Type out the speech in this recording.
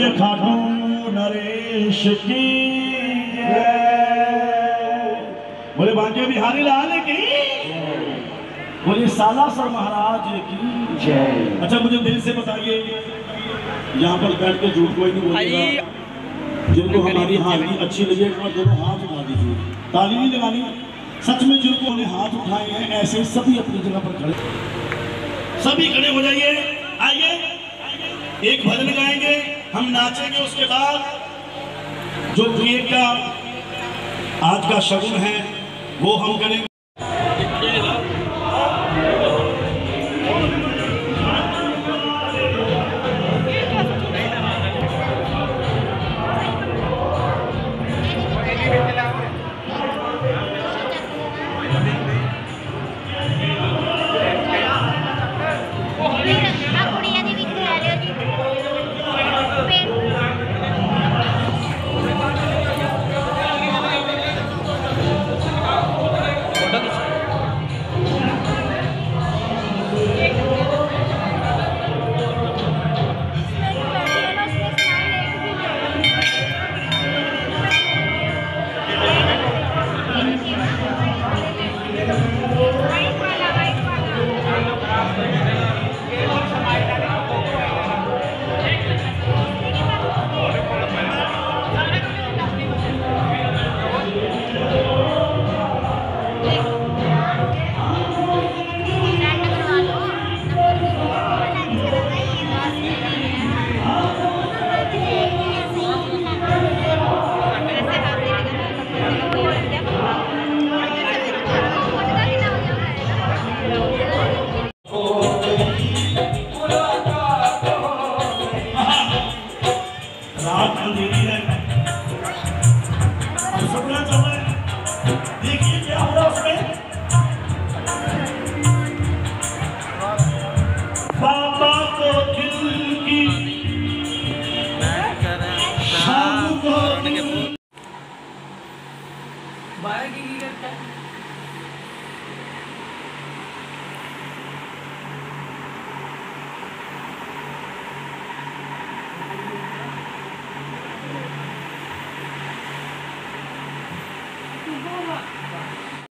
बोलिए खाटू नरेश की जय, बोले बांके बिहारी लाल की, बोले सालासर महाराज की जय। अच्छा मुझे दिल से बताइए, यहाँ पर बैठ के झूठ कोई नहीं बोलेगा। जिनको हमारी हाजिरी अच्छी लगे और दोनों हाथ उठा दीजिए, ताली नहीं लगानी। सच में जिनको ने हाथ उठाए हैं ऐसे सभी अपनी जगह पर खड़े, सभी खड़े हो जाइए। आइए एक भजन गाएंगे, हम नाचेंगे, उसके बाद जो प्रिय का आज का शगुन है वो हम करेंगे।